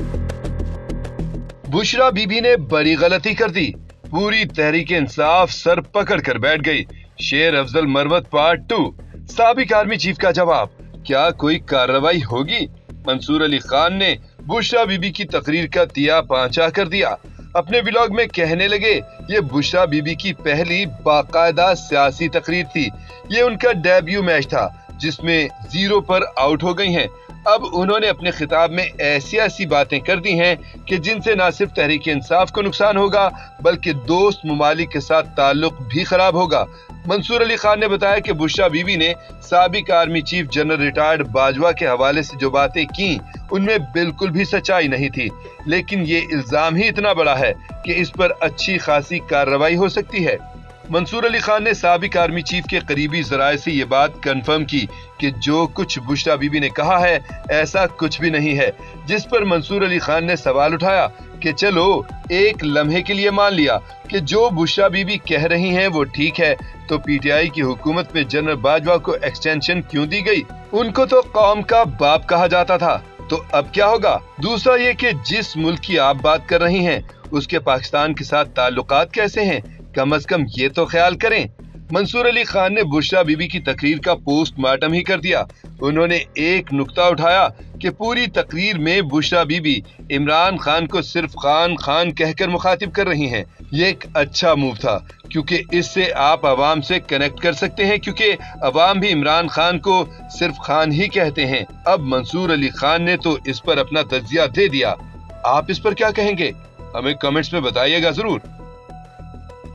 बुशरा बीबी ने बड़ी गलती कर दी, पूरी तहरीक इंसाफ सर पकड़ कर बैठ गई। शेर अफजल मरवत पार्ट 2। साबिक आर्मी चीफ का जवाब, क्या कोई कार्रवाई होगी? मंसूर अली खान ने बुशरा बीबी की तकरीर का तिया पांचा कर दिया। अपने व्लॉग में कहने लगे, ये बुशरा बीबी की पहली बाकायदा सियासी तकरीर थी। ये उनका डेब्यू मैच था जिसमें 0 पर आउट हो गई हैं। अब उन्होंने अपने खिताब में ऐसी बातें कर दी हैं कि जिनसे न सिर्फ तहरीक इंसाफ को नुकसान होगा बल्कि दोस्त ममालिक के साथ ताल्लुक भी खराब होगा। मंसूर अली खान ने बताया कि बुशरा बीबी ने साबिक army chief general retired Bajwa के हवाले से जो बातें की उनमें बिल्कुल भी सच्चाई नहीं थी, लेकिन ये इल्जाम ही इतना बड़ा है कि इस पर अच्छी खासी कार्रवाई हो सकती है। मंसूर अली खान ने साबिक आर्मी चीफ के करीबी जराये से ये बात कंफर्म की कि जो कुछ बुशरा बीबी ने कहा है ऐसा कुछ भी नहीं है, जिस पर मंसूर अली खान ने सवाल उठाया कि चलो एक लम्हे के लिए मान लिया कि जो बुशरा बीबी कह रही हैं वो ठीक है, तो पीटीआई की हुकूमत में जनरल बाजवा को एक्सटेंशन क्यों दी गई? उनको तो कौम का बाप कहा जाता था, तो अब क्या होगा? दूसरा ये कि जिस मुल्क की आप बात कर रही हैं उसके पाकिस्तान के साथ ताल्लुकात कैसे हैं, कम से कम ये तो ख्याल करें। मंसूर अली खान ने बुशरा बीबी की तकरीर का पोस्टमार्टम ही कर दिया। उन्होंने एक नुक्ता उठाया कि पूरी तकरीर में बुशरा बीबी इमरान खान को सिर्फ खान खान कहकर मुखातिब कर रही हैं। ये एक अच्छा मूव था क्योंकि इससे आप अवाम से कनेक्ट कर सकते हैं, क्योंकि अवाम भी इमरान खान को सिर्फ खान ही कहते हैं। अब मंसूर अली खान ने तो इस पर अपना तज्जिया दे दिया। आप इस पर क्या कहेंगे? हमें कमेंट्स में बताइएगा जरूर।